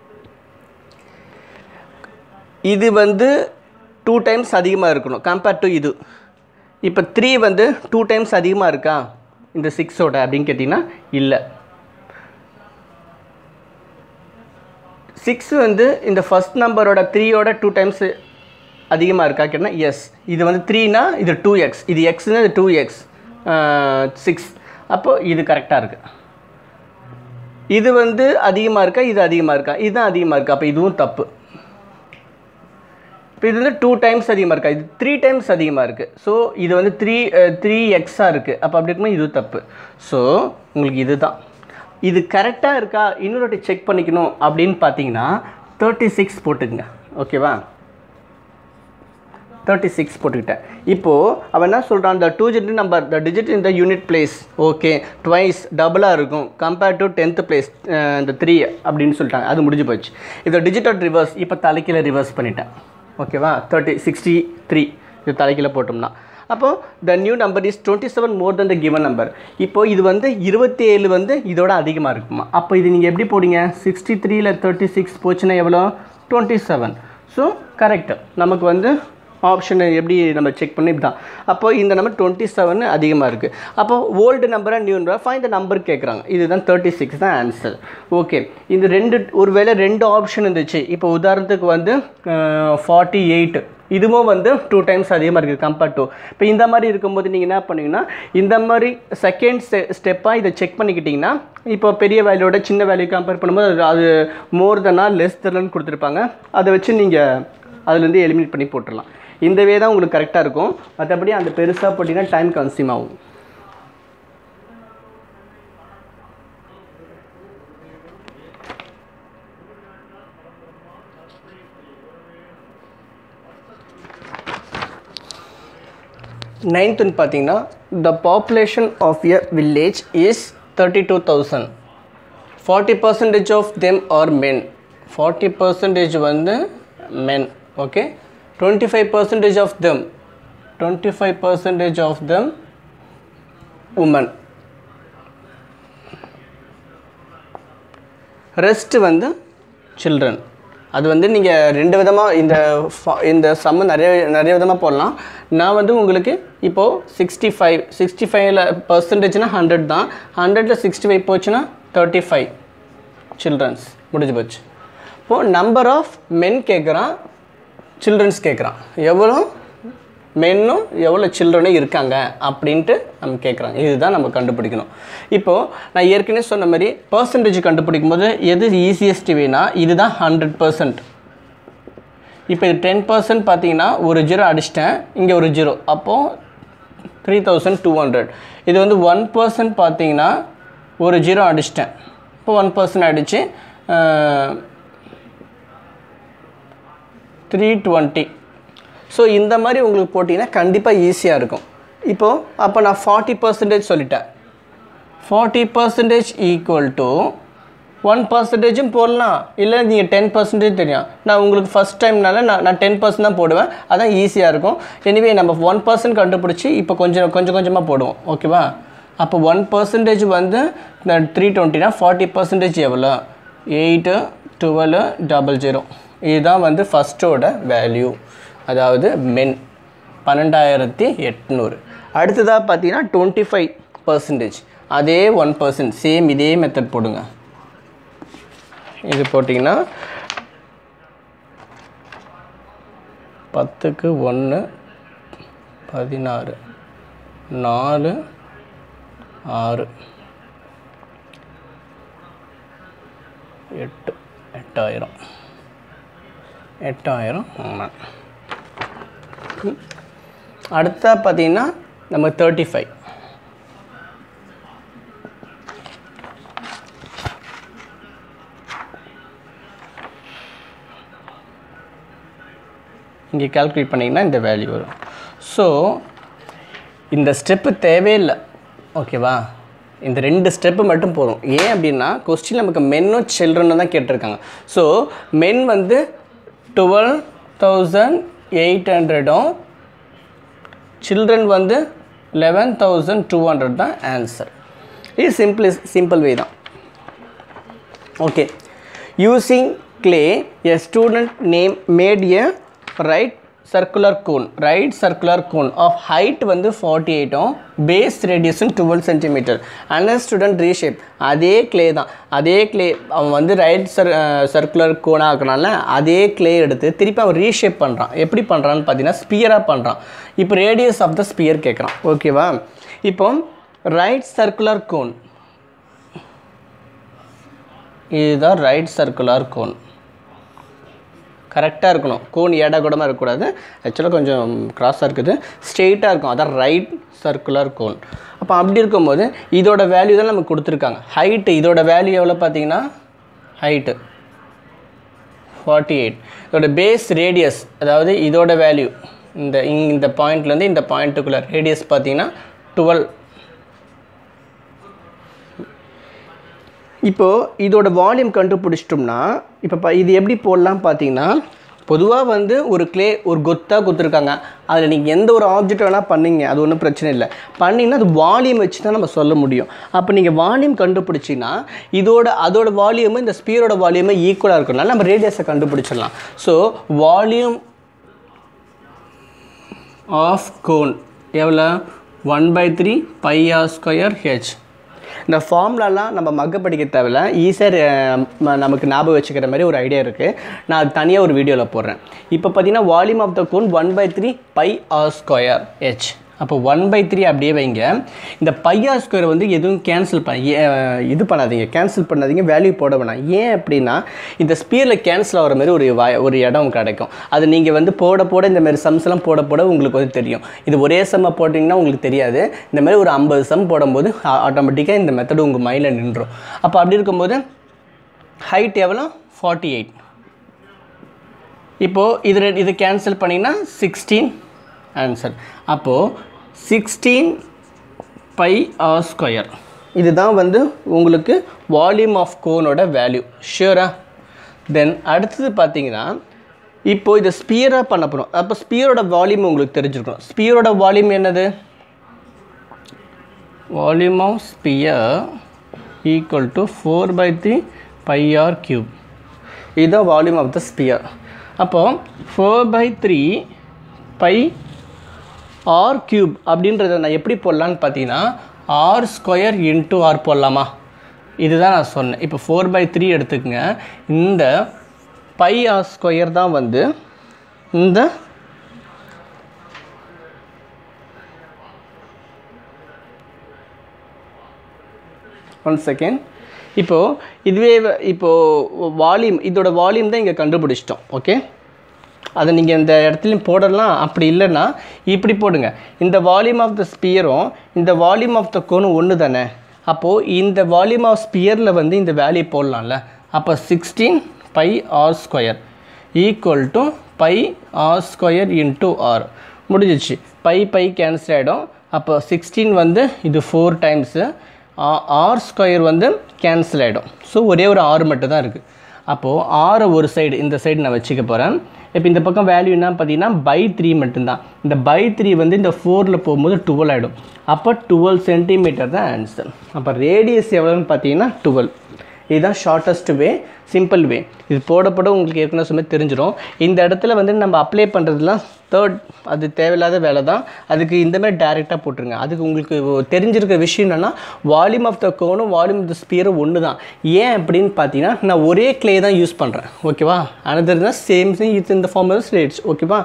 இது வந்து டூ டைம்ஸ் அதிகமாக இருக்கணும் கம்பேர்ட் டு இது. இப்போ த்ரீ வந்து டூ டைம்ஸ் அதிகமாக இருக்கா இந்த சிக்ஸோட அப்படின்னு கேட்டிங்கன்னா இல்லை. சிக்ஸ் வந்து இந்த ஃபஸ்ட் நம்பரோட த்ரீயோட டூ டைம்ஸ் அதிகமாக இருக்கா கேட்டால் எஸ். இது வந்து த்ரீனா இது டூ எக்ஸ், இது எக்ஸ்னா இது டூ எக்ஸ் சிக்ஸ். அப்போது இது கரெக்டாக இருக்குது. இது வந்து அதிகமாக இருக்கா, இது அதிகமாக இருக்கா, இதுதான் அதிகமாக இருக்கா, அப்போ இதுவும் தப்பு. இப்போ இது வந்து டூ டைம்ஸ் அதிகமாக இருக்கா, இது த்ரீ டைம்ஸ் அதிகமாக இருக்குது. ஸோ இது வந்து த்ரீ த்ரீ எக்ஸாக இருக்குது, அப்போ அப்படி இருக்கும்போது இது தப்பு. ஸோ உங்களுக்கு இது தான் இது கரெக்டாக இருக்கா இன்னொரு வாட்டி செக் பண்ணிக்கணும் அப்படின்னு பார்த்தீங்கன்னா தேர்ட்டி சிக்ஸ் போட்டுக்குங்க. ஓகேவா, தேர்ட்டி சிக்ஸ் போட்டுக்கிட்டேன். இப்போது அவன் என்ன சொல்கிறான், the two digit number the digit in the unit place okay twice டபுளாக இருக்கும் கம்பேர்ட் டு டென்த் பிளேஸ் இந்த த்ரீ அப்படின்னு சொல்லிட்டாங்க. அது முடிஞ்சு போச்சு. இது டிஜிட்டல் ரிவர்ஸ், இப்போ தலைக்கீழ ரிவர்ஸ் பண்ணிட்டேன். ஓகேவா, தேர்ட்டி சிக்ஸ்டி த்ரீ இது தலைக்கீழ போட்டோம்னா அப்போது the new number is twenty seven more than the given number. இப்போது இது வந்து இருபத்தி ஏழு வந்து இதோட அதிகமாக இருக்குமா. அப்போ இது நீங்கள் எப்படி போடுங்க, சிக்ஸ்டி த்ரீல தேர்ட்டி சிக்ஸ் போச்சுன்னா எவ்வளோ, டுவெண்ட்டி செவன். So correct. நமக்கு வந்து ஆப்ஷனை எப்படி நம்ம செக் பண்ணி இப்படி தான். அப்போது இந்த நம்பர் டுவெண்ட்டி செவன் அதிகமாக இருக்குது. அப்போது ஓல்டு நம்பராக new number find the number கேட்குறாங்க. இதுதான் தேர்ட்டி சிக்ஸ் தான் ஆன்சர். ஓகே, இந்த ரெண்டு ஒரு வேளை ரெண்டு ஆப்ஷன் இருந்துச்சு. இப்போ உதாரணத்துக்கு வந்து ஃபார்ட்டி எயிட் இதுவும் வந்து டூ டைம்ஸ் அதிகமாக இருக்குது கம்பேர்ட் டு. இப்போ இந்த மாதிரி இருக்கும்போது நீங்கள் என்ன பண்ணுவீங்கன்னா இந்த மாதிரி செகண்ட் ஸ்டெ ஸ்டெப்பாக இதை செக் பண்ணிக்கிட்டிங்கன்னா இப்போ பெரிய வேல்யூவோட சின்ன வேல்யூ கம்பேர் பண்ணும்போது அது மோர் தென்னா லெஸ் தென்னு கொடுத்துருப்பாங்க. அதை வச்சு நீங்கள் அதுலேருந்து எலிமினேட் பண்ணி போட்டுடலாம். இந்த வே தான் உங்களுக்கு கரெக்டாக இருக்கும். மற்றபடி அந்த பெருசாக போட்டிங்கன்னா டைம் கன்சியூம் ஆகும். நைன்த்துன்னு பார்த்தீங்கன்னா the population of a village is thirty two thousand. Forty percentage of them are men. Forty percentage வந்து men. Okay, twenty five percentage of them twenty five percentage of them women. Rest வந்து சில்ட்ரன். அது வந்து நீங்கள் ரெண்டு விதமாக இந்த இந்த சம்மு நிறைய நிறைய விதமாக போடலாம். நான் வந்து உங்களுக்கு இப்போது சிக்ஸ்டி ஃபைவ் சிக்ஸ்டி ஃபைவ்ல பர்சன்டேஜ்னால் ஹண்ட்ரட் தான். ஹண்ட்ரடில் சிக்ஸ்டி ஃபைவ் போச்சுன்னா தேர்ட்டி ஃபைவ் சில்ட்ரன்ஸ் முடிஞ்சு போச்சு. இப்போது நம்பர் ஆஃப் மென் கேட்குறான், சில்ட்ரன்ஸ் கேட்குறான். எவ்வளோ மென்னும் எவ்வளோ சில்ட்ரனும் இருக்காங்க அப்படின்ட்டு நம்ம கேட்குறாங்க. இதுதான் நம்ம கண்டுபிடிக்கணும். இப்போது நான் ஏற்கனவே சொன்ன மாதிரி பர்சன்டேஜ் கண்டுபிடிக்கும் போது எது ஈஸியஸ்ட் வேணா இதுதான் ஹண்ட்ரட் பர்சன்ட். இப்போ இது டென் பர்சன்ட் பார்த்தீங்கன்னா ஒரு ஜீரோ அடிச்சிட்டேன், இங்கே ஒரு ஜீரோ, அப்போது த்ரீ தௌசண்ட் டூ ஹண்ட்ரட். இது வந்து ஒன் பர்சன்ட் பார்த்தீங்கன்னா ஒரு ஜீரோ அடிச்சிட்டேன், இப்போ ஒன் பர்சன்ட் அடித்து த்ரீ டுவெண்ட்டி. ஸோ இந்த மாதிரி உங்களுக்கு போட்டிங்கன்னா கண்டிப்பாக ஈஸியாக இருக்கும். இப்போது அப்போ நான் ஃபார்ட்டி பர்சன்டேஜ் சொல்லிட்டேன். Forty percentage equal to one பர்சன்டேஜும் போடலாம், இல்லை நீங்கள் டென் பர்சன்டேஜ் தெரியும். நான் உங்களுக்கு ஃபஸ்ட் டைம்னால நான் நான் டென் பர்சன்ட் தான் போடுவேன், அதான் ஈஸியாக இருக்கும். எனிவே நம்ம ஒன் பர்சன்ட் கண்டுபிடிச்சி இப்போ கொஞ்சம் கொஞ்சம் கொஞ்சமாக போடுவோம். ஓகேவா, அப்போ ஒன் பர்சன்டேஜ் வந்து த்ரீ டுவெண்ட்டினா ஃபார்ட்டி பர்சன்டேஜ் எவ்வளோ, எயிட்டு டுவெல் டபுள் ஜீரோ. இதுதான் வந்து ஃபஸ்ட்டோட வேல்யூ, அதாவது மென் பன்னெண்டாயிரத்தி எட்நூறு. அடுத்ததாக பார்த்தீங்கன்னா டுவெண்ட்டி ஃபைவ் பர்சன்டேஜ், அதே ஒன் பர்சன்ட் சேம் இதே மெத்தட் போடுங்க. இது போட்டிங்கன்னா பத்துக்கு ஒன்று பதினாறு நாலு ஆறு எட்டு எட்டாயிரம் எட்டாயிரம் ஆமாம். அடுத்த பார்த்தீங்கன்னா நம்ம தேர்ட்டி ஃபைவ் இங்கே கால்குலேட் பண்ணிங்கன்னா இந்த வேல்யூ வரும். ஸோ இந்த ஸ்டெப்பு தேவையில்லை, ஓகேவா? இந்த ரெண்டு ஸ்டெப்பு மட்டும் போதும். ஏன் அப்படின்னா கொஸ்டின் நமக்கு மென்னும் சில்ட்ரனும் தான் கேட்டிருக்காங்க. ஸோ மென் வந்து டுவெல் தௌசண்ட் எயிட் ஹண்ட்ரடும் சில்ட்ரன் வந்து லெவன் தௌசண்ட் டூ ஹண்ட்ரட் தான் ஆன்சர். இது சிம்பிள் சிம்பிள் வே தான். Okay, using clay a student name made a right circular cone right circular cone of height வந்து forty-eight um base radius twelve centimeter. another student reshape அதே clay தான், அதே clay அவன் வந்து ரைட் சர்க்குலர் கோன் ஆக்கனால அதே clay எடுத்து திருப்பி அவன் ரீஷேப் பண்ணுறான். எப்படி பண்ணுறான்னு பார்த்தீங்கன்னா ஸ்பியராக பண்ணுறான். இப்போ ரேடியஸ் ஆஃப் த ஸ்பியர் கேட்குறான், ஓகேவா? இப்போ ரைட் சர்க்குலர் கோன், இதுதான் ரைட் சர்க்குலர் கோன். கரெக்டாக இருக்கணும், கோன் ஏடா கூடமாக இருக்கக்கூடாது. ஆக்சுவலாக கொஞ்சம் க்ராஸாக இருக்குது, ஸ்ட்ரெயிட்டாக இருக்கும், அதான் ரைட் சர்க்குலர் கோன். அப்போ அப்படி இருக்கும்போது இதோட வேல்யூ தான் நமக்கு கொடுத்துருக்காங்க. ஹைட்டு, இதோட வேல்யூ எவ்வளோ பார்த்தீங்கன்னா ஹைட்டு ஃபார்ட்டி எயிட். இதோட பேஸ் ரேடியஸ், அதாவது இதோட வேல்யூ இந்த இந்த பாயிண்ட்லேருந்து இந்த பாயிண்ட்டுக்குள்ளே ரேடியஸ் பார்த்தீங்கன்னா டுவெல். இப்போது இதோட வால்யூம் கண்டுபிடிச்சிட்டோம்னா இப்போ இது எப்படி போடலாம் பார்த்தீங்கன்னா, பொதுவாக வந்து ஒரு கிளே ஒரு கொத்தாக கொடுத்துருக்காங்க, அதில் நீங்கள் எந்த ஒரு ஆப்ஜெக்ட் வேணால் பண்ணிங்க, அது ஒன்றும் பிரச்சனை இல்லை. பண்ணிங்கன்னா அது வால்யூம் வச்சு தான் நம்ம சொல்ல முடியும். அப்போ நீங்கள் வால்யூம் கண்டுபிடிச்சிங்கன்னா இதோட அதோட வால்யூமு இந்த ஸ்பியரோட வால்யூமே ஈக்குவலாக இருக்கனால நம்ம ரேடியஸை கண்டுபிடிச்சிடலாம். ஸோ வால்யூம் ஆஃப் கோன் எவ்வளோ? One by three by r square h. இந்த ஃபார்முலாலாம் நம்ம மக்க படிக்க தேவையில்ல, ஈஸியாக நமக்கு ஞாபகம் வச்சுக்கிற மாதிரி ஒரு ஐடியா இருக்குது. நான் அது தனியாக ஒரு வீடியோவில் போடுறேன். இப்போ பார்த்தீங்கன்னா volume of the cone one by three by r square h. அப்போ ஒன் பை த்ரீ அப்படியே வைங்க. இந்த பை ஆர் ஸ்கொயர் வந்து எதுவும் கேன்சல் பண்ண இது பண்ணாதீங்க, கேன்சல் பண்ணாதீங்க, வேல்யூ போட வேணாம். ஏன் அப்படின்னா இந்த ஸ்பியரில் கேன்சல் ஆகிற மாதிரி ஒரு ஒரு இடம் கிடைக்கும். அது நீங்கள் வந்து போட போட இந்த மாதிரி சம்ஸ்லாம் போட போட உங்களுக்கு வந்து தெரியும். இது ஒரே சம்மை போட்டிங்கன்னா உங்களுக்கு தெரியாது. இந்த மாதிரி ஒரு ஐம்பது சம் போடும்போது ஆட்டோமேட்டிக்காக இந்த மெத்தடு உங்கள் மைண்டில் நின்றும். அப்போ அப்படி இருக்கும்போது ஹைட் எவ்வளோ? Forty eight. இப்போது இது இது கேன்சல் பண்ணிங்கன்னா சிக்ஸ்டீன் ஆன்சர். அப்போது சிக்ஸ்டீன் பை ஆர் ஸ்கொயர் இதுதான் வந்து உங்களுக்கு வால்யூம் ஆஃப் கோனோட வேல்யூ. ஷியூரா? தென் அடுத்தது பார்த்தீங்கன்னா இப்போது இதை ஸ்பியராக பண்ண போகிறோம். அப்போ ஸ்பியரோட வால்யூம் உங்களுக்கு தெரிஞ்சிருக்கணும். ஸ்பியரோட வால்யூம் என்னது? Volume of sphere equal to four by three by r cube. இதுதான் வால்யூம் ஆஃப் த ஸ்பியர். அப்போது four by three by r cube அப்படின்றத நான் எப்படி போடலான்னு பார்த்தீங்கன்னா ஆர் ஸ்கொயர் இன்ட்டு ஆர் போடலாமா? இதுதான் நான் சொன்னேன். இப்போ ஃபோர் பை த்ரீ எடுத்துக்கங்க. இந்த பை ஆர் ஸ்கொயர் தான் வந்து இந்த ஒன் செகண்ட். இப்போது இதுவே இப்போது வால்யூம், இதோட வால்யூம் தான் இங்கே கண்டுபிடிச்சிட்டோம். ஓகே, அதை நீங்கள் இந்த இடத்துலையும் போடலாம். அப்படி இல்லைன்னா இப்படி போடுங்க. இந்த வால்யூம் ஆஃப் த ஸ்பியரும் இந்த வால்யூம் ஆஃப் த கோனும் ஒன்று தானே. அப்போது இந்த வால்யூம் ஆஃப் ஸ்பியரில் வந்து இந்த வேல்யூ போடலாம்ல. அப்போ sixteen by r square equal to by r square into r. முடிஞ்சிச்சு. பை பை கேன்சல் ஆகிடும். அப்போ சிக்ஸ்டீன் வந்து இது ஃபோர் டைம்ஸு, ஆர் ஸ்கொயர் வந்து கேன்சல் ஆகிடும். ஸோ ஒரே ஒரு ஆறு மட்டும் தான் இருக்குது. அப்போது ஆறு ஒரு சைடு இந்த சைடு நான் வச்சுக்க போகிறேன். இப்போ இந்த பக்கம் வேல்யூ என்ன பார்த்தீங்கன்னா பை த்ரீ மட்டும்தான். இந்த பை த்ரீ வந்து இந்த ஃபோரில் போகும்போது டுவெல் ஆகிடும். அப்போ டுவெல் சென்டிமீட்டர் தான் ஆன்சர். அப்போ ரேடியஸ் எவ்வளோன்னு பார்த்தீங்கன்னா டுவெல். இதுதான் ஷார்ட்டஸ்ட் வே, சிம்பிள் வே. இது போடப்பட உங்களுக்கு ஏற்கனவே சும்மா தெரிஞ்சிடும். இந்த இடத்துல வந்து நம்ம அப்ளை பண்ணுறதுலாம் தேர்ட், அது தேவையில்லாத வேலை தான். அதுக்கு இந்தமாதிரி டேரெக்டாக போட்டுருங்க. அதுக்கு உங்களுக்கு தெரிஞ்சிருக்கிற விஷயம் என்னென்னா வால்யூம் ஆஃப் த கோனும் வால்யூம் ஆஃப் த ஸ்பியரும் ஒன்று தான். ஏன் அப்படின்னு பார்த்தீங்கன்னா நான் ஒரே கிளே தான் யூஸ் பண்ணுறேன். ஓகேவா? அனதர் தான் same thing it's in the form of slates. ஓகேவா?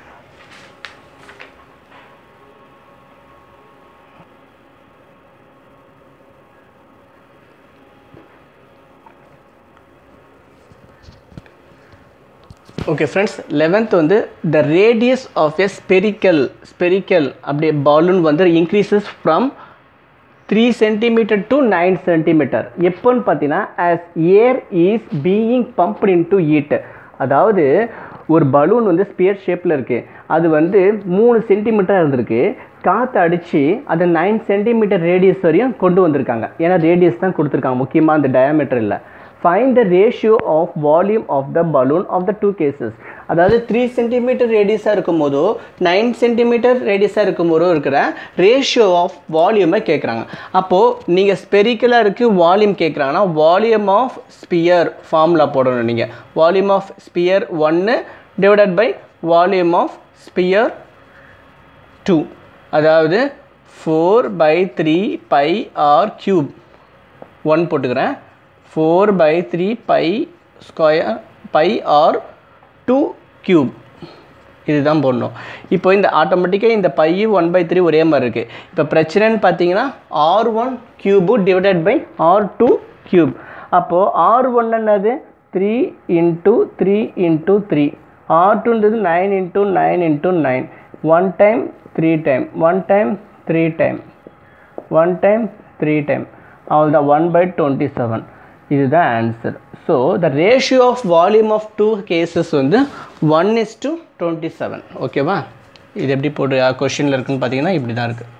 ஓகே ஃப்ரெண்ட்ஸ், லெவன்த் வந்து the radius of a spherical spherical அப்படியே பாலூன் வந்து increases from three centimetre to nine centimetre. எப்போன்னு பார்த்தீங்கன்னா as air is being pumped into it. அதாவது ஒரு பலூன் வந்து ஸ்பியர் ஷேப்பில் இருக்குது, அது வந்து மூணு சென்டிமீட்டர் இருந்திருக்கு, காற்று அடித்து அதை நைன் சென்டிமீட்டர் ரேடியஸ் வரையும் கொண்டு வந்திருக்காங்க. ஏன்னா ரேடியஸ் தான் கொடுத்துருக்காங்க, முக்கியமாக அந்த டயாமீட்டர் இல்லை. Find the ratio of volume of the balloon of the two cases. அதாவது த்ரீ சென்டிமீட்டர் ரேடியஸாக இருக்கும் போதோ நைன் சென்டிமீட்டர் ரேடியஸாக இருக்கும் போதோ இருக்கிற ரேஷியோ ஆஃப் வால்யூமை கேட்குறாங்க. அப்போது நீங்கள் ஸ்பெரிக்கலாக இருக்குது வால்யூம் கேட்குறாங்கன்னா வால்யூம் ஆஃப் ஸ்பியர் ஃபார்முலா போடணும். நீங்கள் வால்யூம் ஆஃப் ஸ்பியர் ஒன்று divided by volume of sphere two, அதாவது four by three by r cube. One போட்டுக்கிறேன், four by three by square by r two cube, இதுதான் போடணும். இப்போ இந்த ஆட்டோமேட்டிக்காக இந்த பை ஒன் பை த்ரீ ஒரே மாதிரி இருக்குது. இப்போ பிரச்சனைன்னு பார்த்தீங்கன்னா r one cube divided by r two cube. அப்போது ஆர் ஒன் என்னது three into three into three, r டூன்றது nine into nine into nine, one time three time, one time three time, one time three time, அவ்வளோதான் ஒன் பை டுவெண்ட்டி செவன். இதுதான் answer. So the ratio of volume of two cases வந்து one is to twenty seven. ஓகேவா? இது எப்படி போட்டு கொஷினில் இருக்குன்னு பார்த்தீங்கன்னா இப்படி தான் இருக்குது.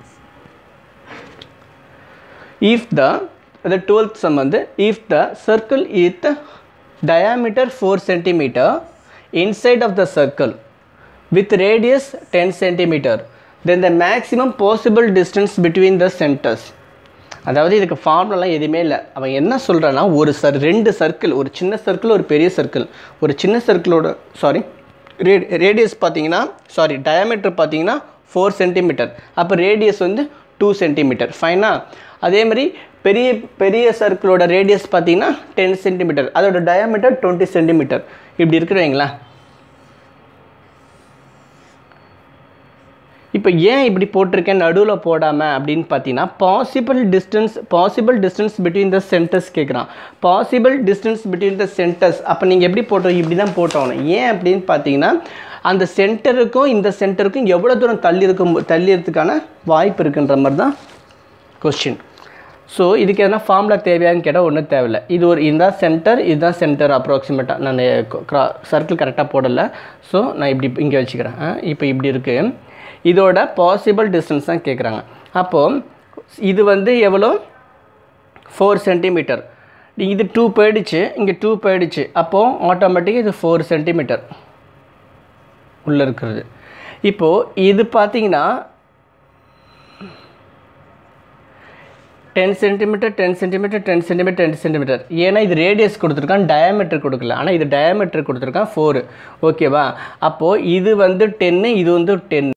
If the the twelfth sum வந்து if the circle is the diameter four centimeter inside of the circle with radius ten centimeter, then the maximum possible distance between the centers. அதாவது இதுக்கு ஃபார்முலாலாம் எதுவுமே இல்லை. அவன் என்ன சொல்கிறான்னா ஒரு சர் ரெண்டு சர்க்கிள், ஒரு சின்ன சர்க்கிள் ஒரு பெரிய சர்க்கிள், ஒரு சின்ன சர்க்கிளோட சாரி ரே ரேடியஸ் பார்த்தீங்கன்னா சாரி டயாமீட்டர் பார்த்தீங்கன்னா ஃபோர் சென்டிமீட்டர், அப்போ ரேடியஸ் வந்து டூ சென்டிமீட்டர். ஃபைனா? அதே மாதிரி பெரிய பெரிய சர்க்கிளோட ரேடியஸ் பார்த்தீங்கன்னா டென் சென்டிமீட்டர், அதோட டயாமீட்டர் டுவெண்ட்டி சென்டிமீட்டர். இப்படி இருக்கிறவங்களா? இப்போ ஏன் இப்படி போட்டிருக்கேன் நடுவில் போடாமல் அப்படின்னு பார்த்தீங்கன்னா possible distance possible distance between the centres கேட்குறான். Possible distance between the centres அப்போ நீங்கள் எப்படி போட்டோம்? இப்படி தான் போட்டோம். ஏன் அப்படின்னு பார்த்தீங்கன்னா அந்த சென்டருக்கும் இந்த சென்டருக்கும் எவ்வளோ தூரம் தள்ளி இருக்கும் தள்ளிறதுக்கான வாய்ப்பு இருக்குன்ற மாதிரி தான் கொஸ்டின். ஸோ இதுக்கு எதனா ஃபார்முலா தேவையான்னு கேட்டால் ஒன்றும் தேவையில்லை. இது ஒரு இதுதான் சென்டர், இதுதான் சென்டர் அப்ராக்சிமேட்டாக. நான் க்ரா சர்க்கிள் கரெக்டாக போடலை, ஸோ நான் இப்படி இங்கே வச்சுக்கிறேன். இப்போ இப்படி இருக்குது, இதோட பாசிபிள் டிஸ்டன்ஸ் தான் கேட்குறாங்க. அப்போது இது வந்து எவ்வளோ? Four centimetre. இது டூ போயிடுச்சு, இங்கே டூ போயிடுச்சு, அப்போது ஆட்டோமேட்டிக்காக இது ஃபோர் சென்டிமீட்டர் உள்ளே இருக்கிறது. இப்போது இது பார்த்தீங்கன்னா ten centimetre ten centimetre ten centimetre ten centimetre ஏன்னா இது ரேடியஸ் கொடுத்துருக்கான், டயாமீட்டர் கொடுக்கல. ஆனால் இது டயாமீட்டர் கொடுத்துருக்கான் ஃபோரு. ஓகேவா? அப்போது இது வந்து டென்னு, இது வந்து டென்.